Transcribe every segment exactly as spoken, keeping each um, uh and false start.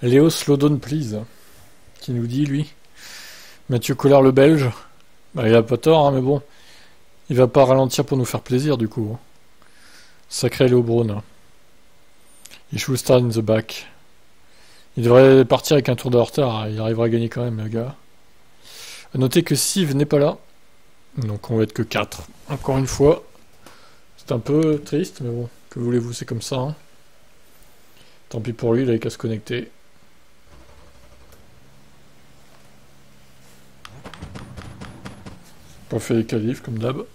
Léo slow down please. Qui nous dit lui. Mathieu Collard le Belge. Bah, il a pas tort, hein, mais bon. Il va pas ralentir pour nous faire plaisir du coup. Sacré Léo Braun. Il should start in the back. Il devrait partir avec un tour de retard. Il arrivera à gagner quand même, le gars. A noter que Siv n'est pas là. Donc on va être que quatre. Encore une fois. C'est un peu triste, mais bon. Que voulez-vous, c'est comme ça. Hein. Tant pis pour lui, il avait qu'à se connecter. On fait les qualifs comme d'hab.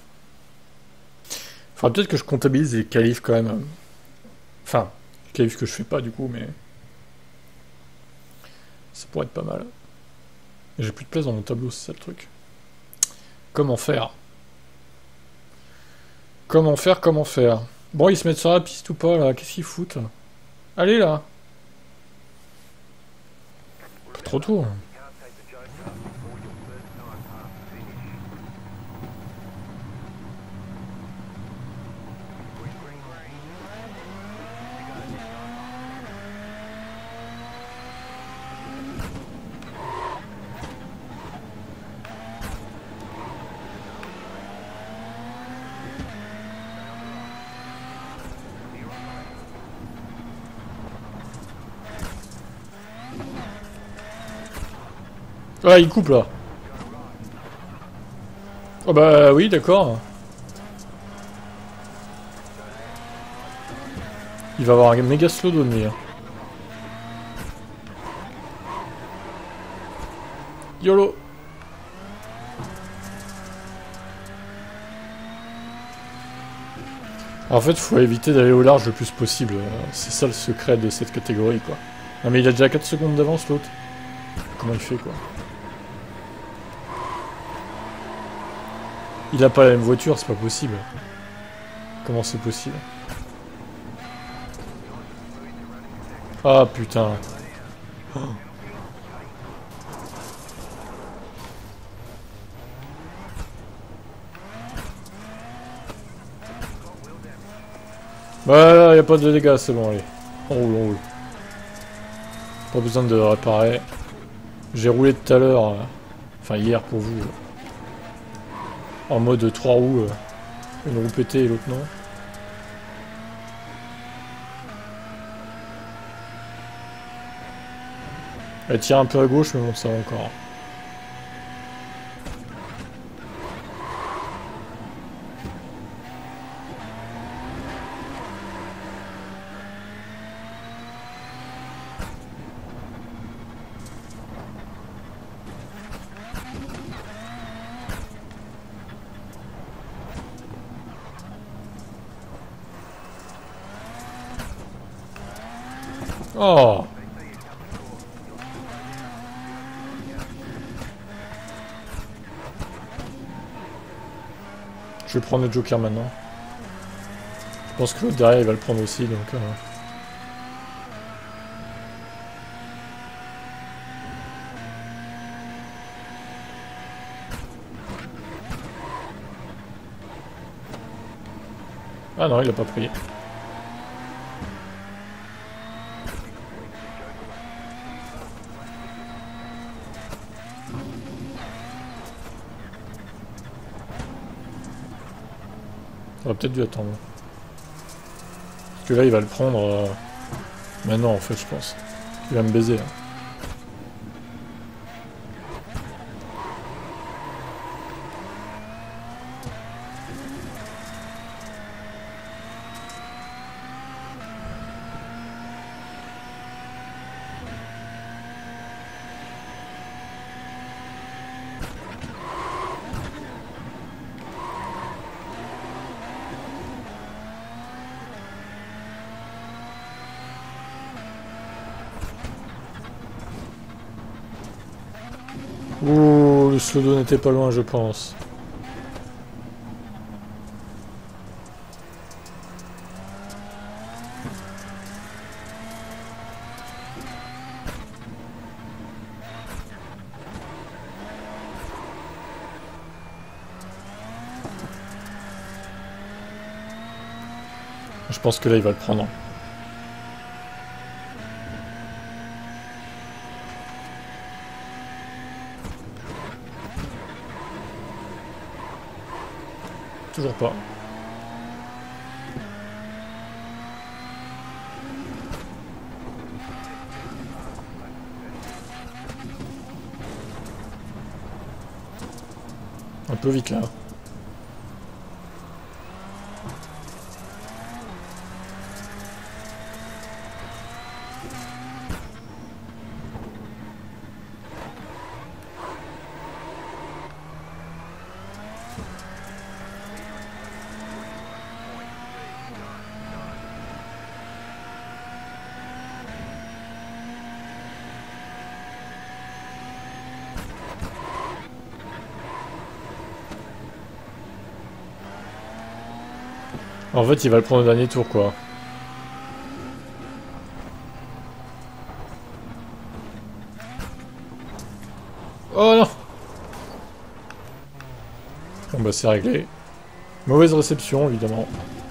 Faudra peut-être que je comptabilise les qualifs quand même. Enfin, les qualifs que je fais pas du coup, mais... Ça pourrait être pas mal. J'ai plus de place dans mon tableau, c'est ça le truc. Comment faire Comment faire, comment faire Bon, ils se mettent sur la piste ou pas, là? Qu'est-ce qu'ils foutent? Allez, là. Pas trop tôt. Ah, il coupe là. Oh bah oui, d'accord. Il va avoir un méga slow down lui. YOLO. Alors, en fait, il faut éviter d'aller au large le plus possible. C'est ça le secret de cette catégorie, quoi. Non mais il a déjà quatre secondes d'avance l'autre. Comment il fait, quoi? Il a pas la même voiture, c'est pas possible. Comment c'est possible? Ah putain. Oh. Voilà, y a pas de dégâts, c'est bon, allez. On roule, on roule. Pas besoin de réparer. J'ai roulé tout à l'heure, euh, enfin hier pour vous, euh, en mode trois roues, euh, une roue pétée et l'autre non. Elle tire un peu à gauche, mais bon, ça va encore. Oh! Je vais prendre le Joker maintenant. Je pense que l'autre derrière il va le prendre aussi, donc... Euh... Ah non, il a pas pris. On aurait peut-être dû attendre. Parce que là, il va le prendre... Euh... Maintenant, en fait, je pense. Il va me baiser, là. Ouh, le slow down n'était pas loin, je pense. Je pense que là, il va le prendre. Toujours pas. Un peu vite là. En fait, il va le prendre au dernier tour, quoi. Oh non! Bon bah c'est réglé. Mauvaise réception, évidemment.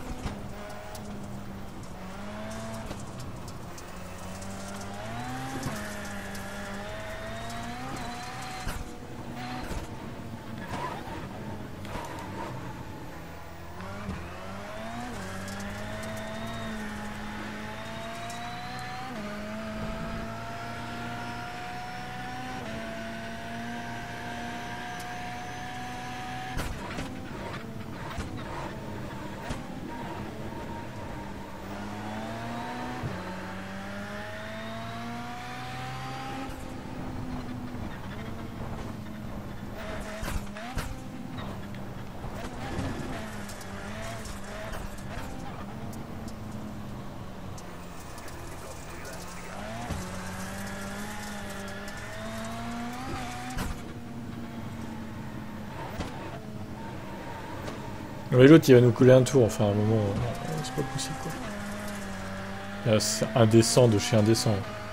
Mais l'autre il va nous couler un tour, enfin à un moment, euh, c'est pas possible quoi. Là, c'est indécent de chez indécent.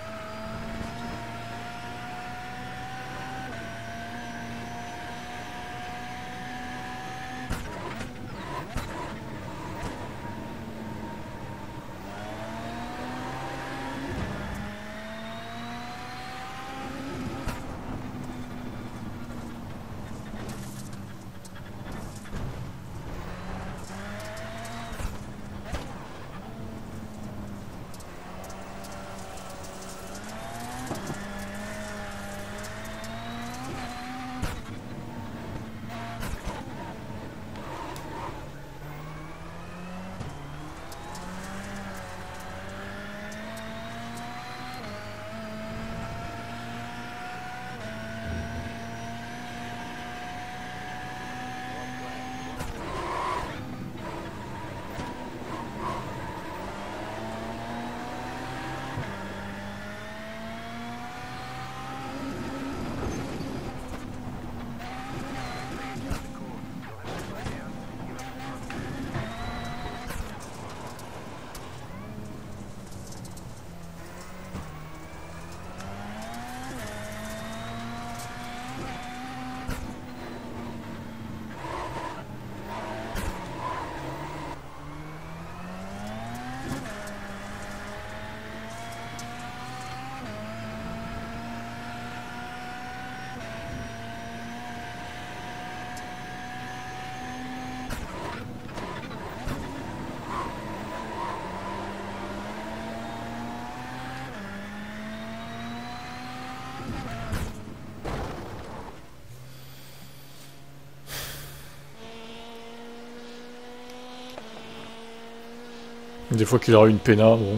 Des fois qu'il aura une péna, bon.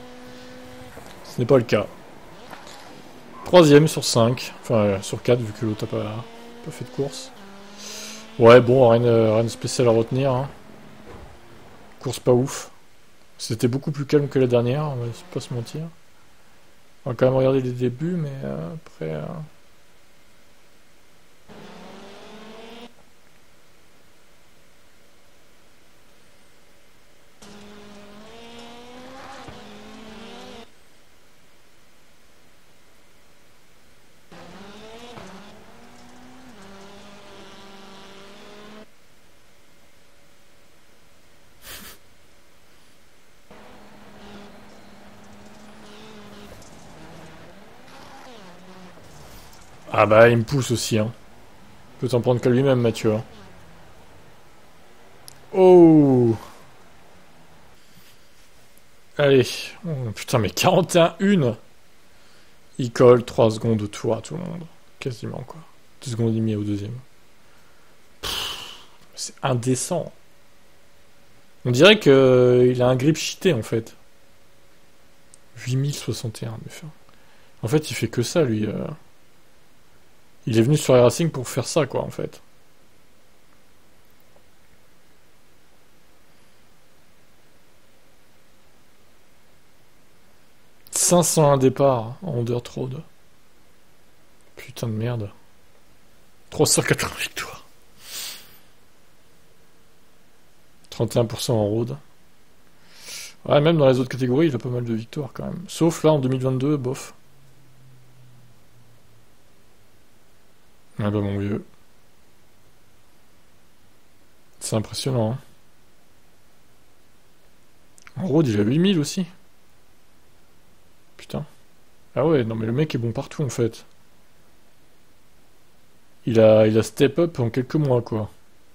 Ce n'est pas le cas. Troisième sur cinq. Enfin, euh, sur quatre, vu que l'autre n'a pas, pas fait de course. Ouais, bon, rien, rien de spécial à retenir. Hein. Course pas ouf. C'était beaucoup plus calme que la dernière, on va pas se mentir. On va quand même regarder les débuts, mais euh, après... Euh... Ah bah, il me pousse aussi, hein. Peut t'en prendre qu'à lui-même, Mathieu. Hein. Oh. Allez. Oh, putain, mais quarante et un une. Il colle trois secondes de tour à tout le monde. Quasiment, quoi. deux secondes et demie au deuxième. C'est indécent. On dirait qu'il a un grip cheaté, en fait. huit mille soixante et un, mais enfin. En fait, il fait que ça, lui. euh. Il est venu sur iRacing pour faire ça, quoi, en fait. cinq cent un départ en Undertrode. Putain de merde. trois cent quatre-vingts victoires. trente et un pour cent en road. Ouais, même dans les autres catégories, il a pas mal de victoires quand même. Sauf là en deux mille vingt-deux, bof. Ah bah mon vieux. C'est impressionnant. Hein. En road, il a huit mille aussi. Putain. Ah ouais, non mais le mec est bon partout en fait. Il a, il a step up en quelques mois quoi.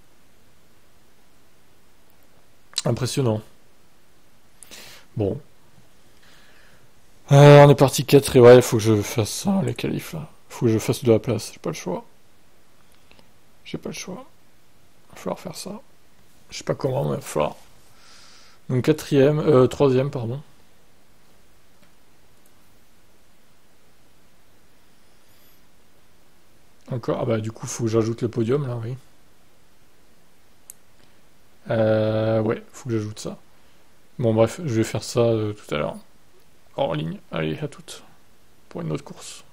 Impressionnant. Bon. Euh, on est parti quatre et ouais, faut que je fasse ça, les qualifs là. Faut que je fasse de la place, j'ai pas le choix. J'ai pas le choix. Il va falloir faire ça. Je sais pas comment, mais il va falloir. Donc quatrième, euh, troisième, pardon. Encore, ah bah du coup faut que j'ajoute le podium là, oui. Euh, ouais, faut que j'ajoute ça. Bon bref, je vais faire ça euh, tout à l'heure. Hors ligne. Allez, à toutes. Pour une autre course.